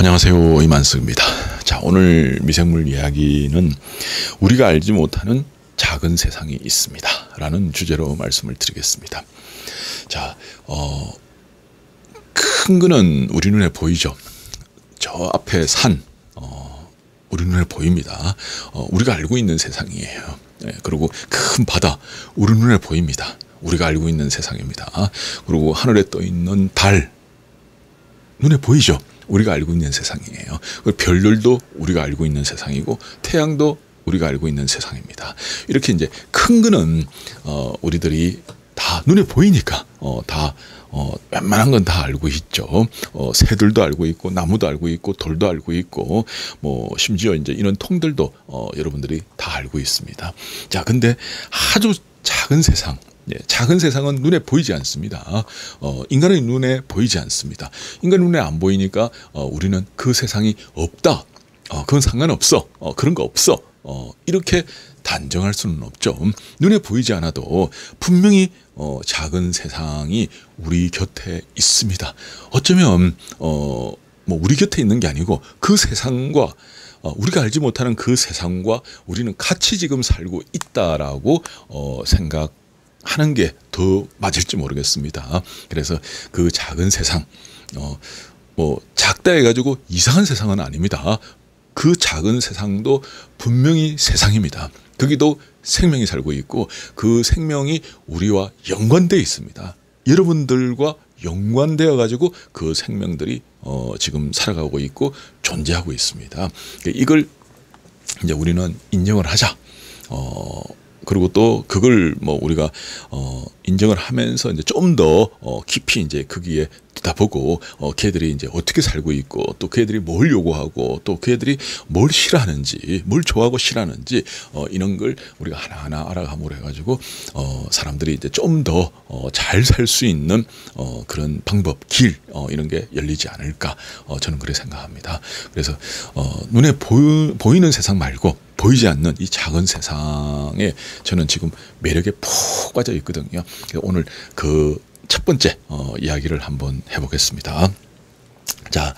안녕하세요, 이만석입니다. 자, 오늘 미생물 이야기는 우리가 알지 못하는 작은 세상이 있습니다 라는 주제로 말씀을 드리겠습니다. 자, 큰 거는 우리 눈에 보이죠. 저 앞에 산 우리 눈에 보입니다. 우리가 알고 있는 세상이에요. 네, 그리고 큰 바다 우리 눈에 보입니다. 우리가 알고 있는 세상입니다. 그리고 하늘에 떠 있는 달 눈에 보이죠. 우리가 알고 있는 세상이에요. 별들도 우리가 알고 있는 세상이고 태양도 우리가 알고 있는 세상입니다. 이렇게 이제 큰 거는 우리들이 다 눈에 보이니까 웬만한 건 다 알고 있죠. 새들도 알고 있고 나무도 알고 있고 돌도 알고 있고 뭐 심지어 이제 이런 통들도 여러분들이 다 알고 있습니다. 자, 근데 아주 작은 세상, 작은 세상은 눈에 보이지 않습니다. 인간의 눈에 보이지 않습니다. 인간 눈에 안 보이니까 우리는 그 세상이 없다, 그건 상관없어, 그런 거 없어, 이렇게 단정할 수는 없죠. 눈에 보이지 않아도 분명히 작은 세상이 우리 곁에 있습니다. 어쩌면 뭐 우리 곁에 있는 게 아니고 그 세상과 우리가 알지 못하는 그 세상과 우리는 같이 지금 살고 있다라고 생각하는 게 더 맞을지 모르겠습니다. 그래서 그 작은 세상, 뭐 작다 해가지고 이상한 세상은 아닙니다. 그 작은 세상도 분명히 세상입니다. 거기도 생명이 살고 있고 그 생명이 우리와 연관되어 있습니다. 여러분들과 연관되어 가지고 그 생명들이 지금 살아가고 있고 존재하고 있습니다. 이걸 이제 우리는 인정을 하자. 그리고 또 그걸 뭐 우리가 인정을 하면서 이제 좀 더 깊이 이제 거기에 들여다보고 걔들이 이제 어떻게 살고 있고 또 걔들이 뭘 요구하고 또 걔들이 뭘 싫어하는지, 뭘 좋아하고 싫어하는지 이런 걸 우리가 하나하나 알아감으로 해가지고 사람들이 이제 좀 더 잘 살 수 있는 그런 방법, 길 이런 게 열리지 않을까, 저는 그렇게 생각합니다. 그래서 눈에 보이는 세상 말고 보이지 않는 이 작은 세상에 저는 지금 매력에 푹 빠져 있거든요. 오늘 그 첫 번째 이야기를 한번 해보겠습니다. 자,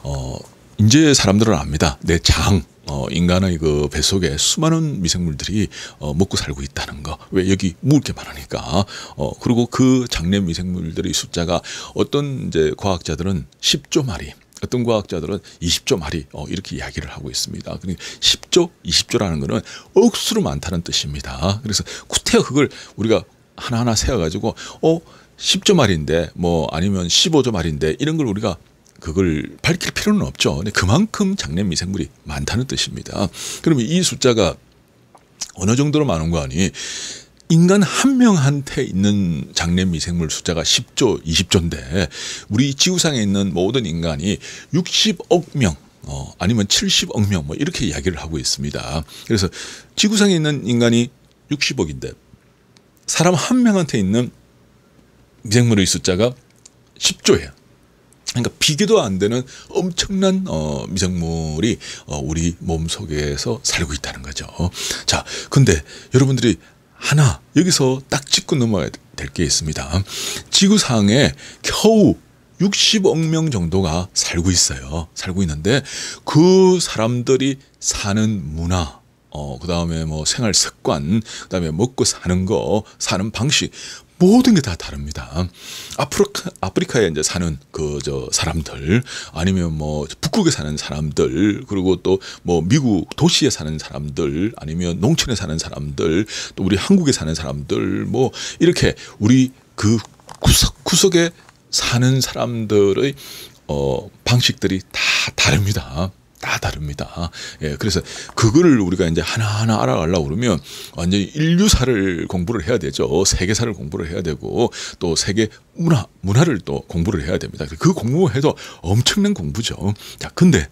이제 사람들은 압니다. 내 장, 인간의 그 뱃속에 수많은 미생물들이 먹고 살고 있다는 거. 왜? 여기 먹을 게 많으니까. 그리고 그 장내 미생물들의 숫자가 어떤 이제 과학자들은 10조 마리, 어떤 과학자들은 20조 마리 이렇게 이야기를 하고 있습니다. 그러니까 10조, 20조라는 것은 억수로 많다는 뜻입니다. 그래서 구태여 그걸 우리가 하나하나 세어가지고 10조 마리인데 뭐 아니면 15조 마리인데 이런 걸 우리가 그걸 밝힐 필요는 없죠. 근데 그만큼 장내 미생물이 많다는 뜻입니다. 그러면 이 숫자가 어느 정도로 많은 거 아니? 인간 한 명한테 있는 장내 미생물 숫자가 10조, 20조인데 우리 지구상에 있는 모든 인간이 60억 명 아니면 70억 명 뭐 이렇게 이야기를 하고 있습니다. 그래서 지구상에 있는 인간이 60억인데 사람 한 명한테 있는 미생물의 숫자가 10조예요. 그러니까 비교도 안 되는 엄청난 미생물이 우리 몸속에서 살고 있다는 거죠. 자, 근데 여러분들이 하나 여기서 딱 짚고 넘어가야 될 게 있습니다. 지구상에 겨우 60억 명 정도가 살고 있어요. 살고 있는데 그 사람들이 사는 문화, 그 다음에 뭐 생활 습관, 그 다음에 먹고 사는 거, 사는 방식, 모든 게 다 다릅니다. 아프리카에 이제 사는 사람들, 아니면 뭐 북극에 사는 사람들, 그리고 또 뭐 미국 도시에 사는 사람들, 아니면 농촌에 사는 사람들, 또 우리 한국에 사는 사람들, 뭐 이렇게 우리 그 구석구석에 사는 사람들의 방식들이 다 다릅니다. 다 다릅니다. 예, 그래서 그거를 우리가 이제 하나하나 알아가려고 그러면 완전히 인류사를 공부를 해야 되죠. 세계사를 공부를 해야 되고 또 세계 문화를 또 공부를 해야 됩니다. 그 공부해도 엄청난 공부죠. 자, 근데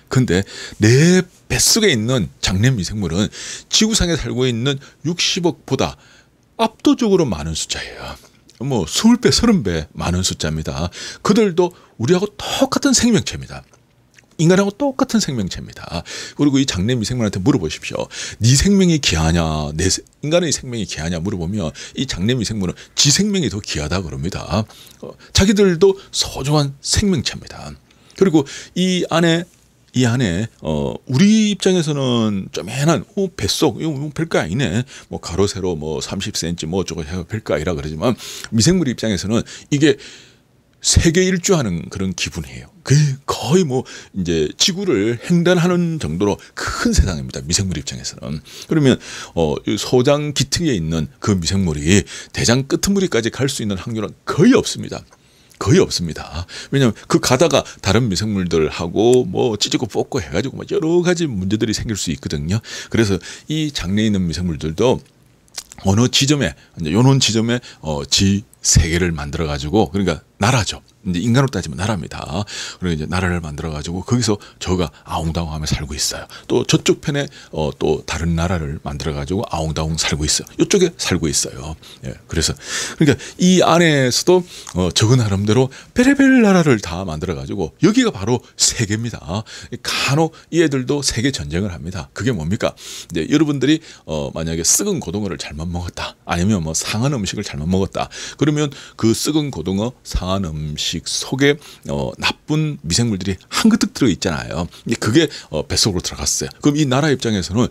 내 뱃속에 있는 장내 미생물은 지구상에 살고 있는 60억보다 압도적으로 많은 숫자예요. 뭐 20배, 30배 많은 숫자입니다. 그들도 우리하고 똑같은 생명체입니다. 인간하고 똑같은 생명체입니다. 그리고 이 장내 미생물한테 물어보십시오. 네 생명이 귀하냐, 인간의 생명이 귀하냐 물어보면 이 장내 미생물은 지 생명이 더 귀하다 그럽니다. 자기들도 소중한 생명체입니다. 그리고 이 안에 우리 입장에서는 쪼매난 뱃속 이거 별거 아니네. 뭐 가로 세로 뭐 30cm 뭐 어쩌고 해서 별거 아니라 그러지만 미생물 입장에서는 이게 세계 일주하는 그런 기분이에요. 거의 뭐 이제 지구를 횡단하는 정도로 큰 세상입니다. 미생물 입장에서는. 그러면 소장 기특에 있는 그 미생물이 대장 끄트머리까지 갈 수 있는 확률은 거의 없습니다. 거의 없습니다. 왜냐하면 그 가다가 다른 미생물들하고 뭐 찢고 뽑고 해가지고 뭐 여러 가지 문제들이 생길 수 있거든요. 그래서 이 장내에 있는 미생물들도 어느 지점에 이제 요런 지점에 지 세계를 만들어 가지고, 그러니까 나라죠. 이제 인간으로 따지면 나라입니다. 그리고 이제 나라를 만들어 가지고 거기서 저가 아웅다웅하며 살고 있어요. 또 저쪽 편에 또 다른 나라를 만들어 가지고 아웅다웅 살고 있어요. 이쪽에 살고 있어요. 예, 그래서 그러니까 이 안에서도 저거 나름대로 별의별 나라를 다 만들어 가지고 여기가 바로 세계입니다. 간혹 이 애들도 세계 전쟁을 합니다. 그게 뭡니까? 이제 여러분들이 만약에 썩은 고등어를 잘못 먹었다, 아니면 뭐 상한 음식을 잘못 먹었다, 그러면 그 썩은 고등어, 상한 음식 속에 나쁜 미생물들이 한그득 들어 있잖아요. 그게 뱃속으로 들어갔어요. 그럼 이 나라 입장에서는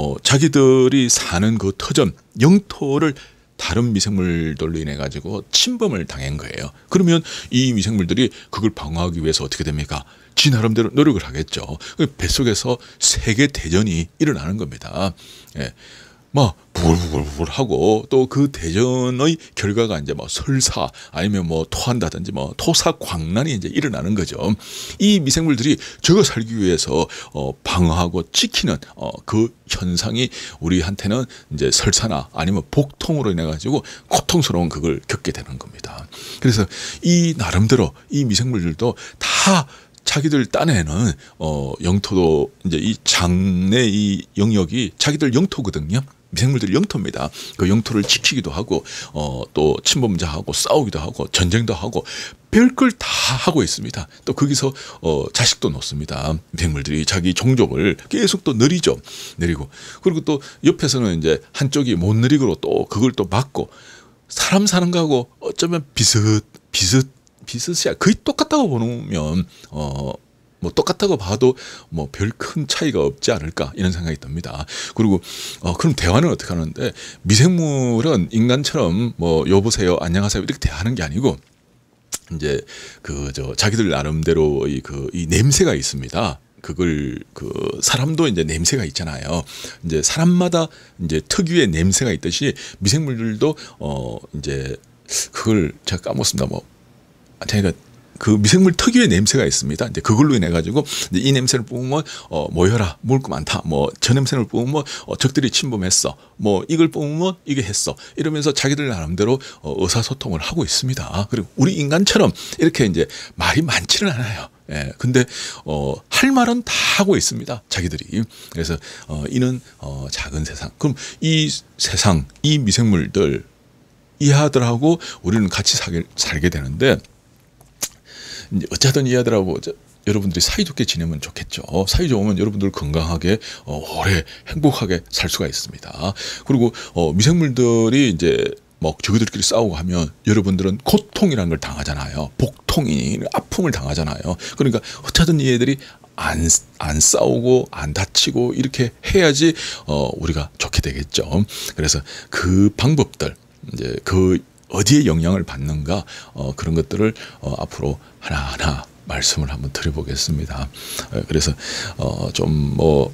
자기들이 사는 그 터전, 영토를 다른 미생물들로 인해 가지고 침범을 당한 거예요. 그러면 이 미생물들이 그걸 방어하기 위해서 어떻게 됩니까? 지 나름대로 노력을 하겠죠. 뱃속에서 세계 대전이 일어나는 겁니다. 예. 뭐 부글부글 하고, 또 그 대전의 결과가 이제 뭐 설사 아니면 뭐 토한다든지 뭐 토사광난이 이제 일어나는 거죠. 이 미생물들이 저거 살기 위해서 방어하고 지키는 그 현상이 우리한테는 이제 설사나 아니면 복통으로 인해 가지고 고통스러운 그걸 겪게 되는 겁니다. 그래서 이 나름대로 이 미생물들도 다 자기들 딴에는 영토도 이제 이 장내 이 영역이 자기들 영토거든요. 미생물들이 영토입니다. 그 영토를 지키기도 하고 또 침범자하고 싸우기도 하고 전쟁도 하고 별걸 다 하고 있습니다. 또 거기서 자식도 놓습니다. 미생물들이 자기 종족을 계속 또 내리고, 그리고 또 옆에서는 이제 한쪽이 못 내리고 또 그걸 또 막고, 사람 사는 거하고 어쩌면 비슷이야. 거의 똑같다고 보면 뭐 똑같다고 봐도 뭐 별 큰 차이가 없지 않을까, 이런 생각이 듭니다. 그리고 그럼 대화는 어떻게 하는데, 미생물은 인간처럼 뭐 여보세요, 안녕하세요 이렇게 대하는 게 아니고, 이제 자기들 나름대로의 이 냄새가 있습니다. 그걸 사람도 이제 냄새가 있잖아요. 이제 사람마다 이제 특유의 냄새가 있듯이 미생물들도 이제 그걸 제가 까먹었습니다. 제가 그 미생물 특유의 냄새가 있습니다. 이제 그걸로 인해 가지고 이 냄새를 뿜으면 모여라, 먹을 거 많다. 뭐 저 냄새를 뿜으면 적들이 침범했어. 뭐 이걸 뿜으면 이게 했어. 이러면서 자기들 나름대로 의사소통을 하고 있습니다. 그리고 우리 인간처럼 이렇게 이제 말이 많지는 않아요. 예, 근데 할 말은 다 하고 있습니다. 자기들이. 그래서 이는 작은 세상. 그럼 이 세상, 이 미생물들 이하들하고 우리는 같이 살게 되는데, 어쨌든 이 아들하고 여러분들이 사이좋게 지내면 좋겠죠. 사이 좋으면 여러분들 건강하게 오래 행복하게 살 수가 있습니다. 그리고 미생물들이 이제 뭐 저희들끼리 싸우고 하면 여러분들은 고통이라는 걸 당하잖아요. 복통이, 아픔을 당하잖아요. 그러니까 어쨌든 이 애들이 안 싸우고 안 다치고 이렇게 해야지 우리가 좋게 되겠죠. 그래서 그 방법들, 이제 어디에 영향을 받는가, 그런 것들을 앞으로 하나하나 말씀을 한번 드려보겠습니다. 그래서 좀 뭐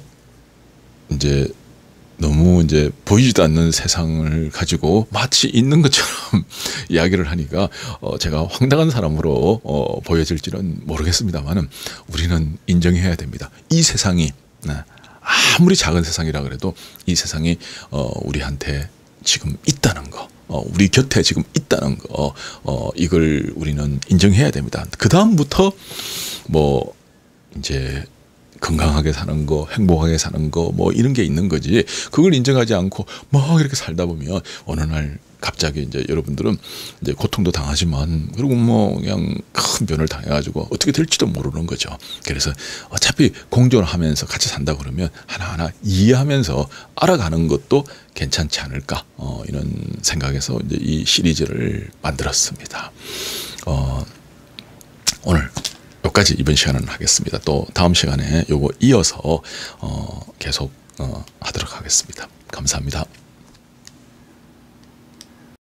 이제 너무 이제 보이지도 않는 세상을 가지고 마치 있는 것처럼 이야기를 하니까 제가 황당한 사람으로 보여질지는 모르겠습니다만은, 우리는 인정해야 됩니다. 이 세상이 아무리 작은 세상이라 그래도 이 세상이 우리한테 지금 있다는 거, 우리 곁에 지금 있다는 거, 이걸 우리는 인정해야 됩니다. 그 다음부터 뭐 이제 건강하게 사는 거, 행복하게 사는 거, 뭐 이런 게 있는 거지. 그걸 인정하지 않고 막 이렇게 살다 보면 어느 날 갑자기 이제 여러분들은 이제 고통도 당하지만, 그리고 뭐 그냥 큰 변을 당해가지고 어떻게 될지도 모르는 거죠. 그래서 어차피 공존하면서 같이 산다 그러면 하나하나 이해하면서 알아가는 것도 괜찮지 않을까, 이런 생각에서 이제 이 시리즈를 만들었습니다. 오늘 요까지 이번 시간은 하겠습니다. 또 다음 시간에 요거 이어서 계속 하도록 하겠습니다. 감사합니다.